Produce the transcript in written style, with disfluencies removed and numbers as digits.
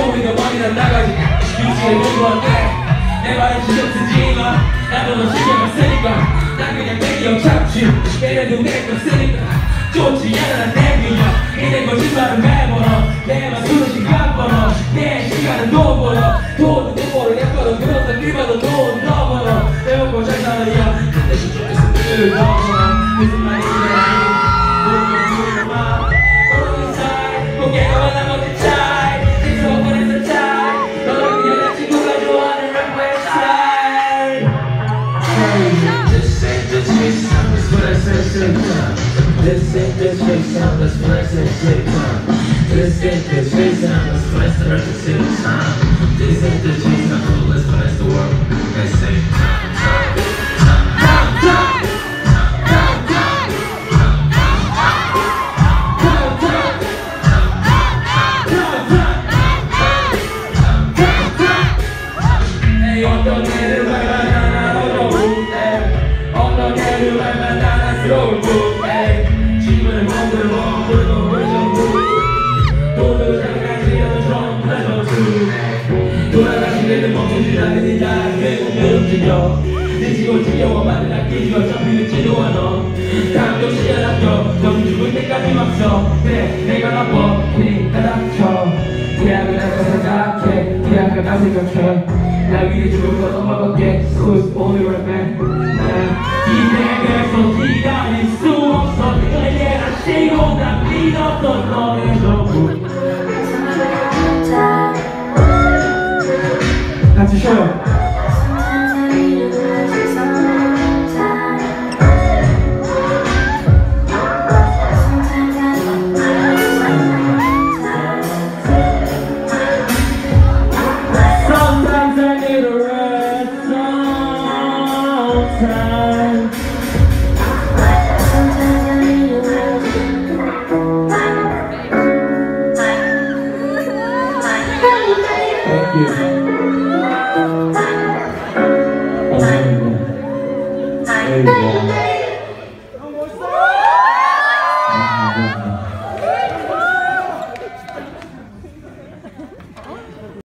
우리가 머리는 나가지 유지에 누구한테 내 말은 신경 쓰지마 나도 너 신경을 쓰니까 난 그냥 내 기억 잡지 얘네도 내거 쓰니까 좋지 않아 내 기억 이내 거짓말은 매번호 내만 수는 시간 벌어 내 시간은 돈 벌어 돈은 돈 벌어 예뻐도 그렇다 니봐도 돈 더 벌어 배우고 잘 살아야 근데 저쪽에서 늘 넘어 무슨 말이야 This ain't the chase time, let's flex and take time. This ain't the chase time, let's flex and take time. This ain't the chase time, so let's flex the world at the same time. Hey, 어떤 애를 말만 어려운데 어떤 애를 말만 안쓰러울 뿐 지금은 멍들어 모르고 돈으로 장난치려는 좀 플레저투 돌아가시는 멈추지 않는 나 결국 내 움직여 늦지고 지겨워 많은 아끼지고 점비는 지루한 너 감정 시야닥쳐 넌 죽을 때까지 막서 그래 내가 나빠 그니까 닥쳐 대학을 나가 생각해 대학을 나 생각해 나 위해 죽을 건 엄마밖에 Who's only right man 기대에서 기다릴 수 없어 내가 쉬고 난 믿었던 너의 전부 같이 쉬어요